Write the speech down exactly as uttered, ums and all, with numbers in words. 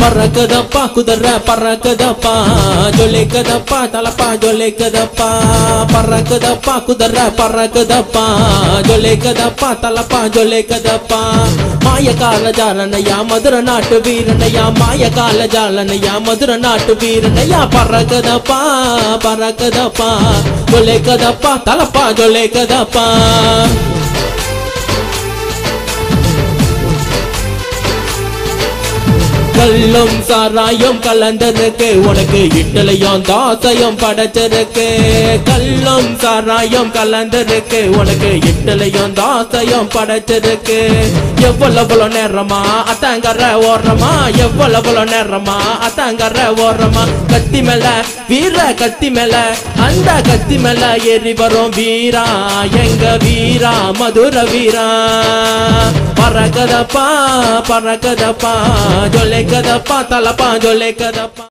பறக்குதப்பா குதிரை பறக்குதப்பா ஜொலிக்குதப்பா தலப்பா ஜொலிக்குதப்பா பறக்குதப்பா குதிரை பறக்குதப்பா ஜொலிக்குதப்பா தலப்பா ஜொலிக்குதப்பா மாயக்கால ஜாலனையா மதுரை நாட்டு வீரனையா மாயக்கால ஜாலனையா மதுரை நாட்டு வீரனையா பறக்குதப்பா பறக்குதப்பா ஜொலிக்குதப்பா தலப்பா ஜொலிக்குதப்பா கல்லும் சாராயம் கலந்திருக்கு உனக்கு இட்டலையும் தோசையும் படைச்சிருக்கு கல்லும் சாராயம் கலந்திருக்கு உனக்கு இட்டலையும் தோசையும் படைச்சிருக்கு எவ்வளவு நேரமா அத்தங்கர ஓரமா எவ்வளவு நேரமா அத்தங்கர ஓரமா கத்தி மேல வீர கத்தி மேல அந்த கத்தி மேல ஏறி வரும் வீரா எங்க வீரா மதுரை வீரா பறக்குதப்பா பறக்குதப்பா ஜொலிக்குதப்பா தலப்பா ஜொலிக்குதப்பா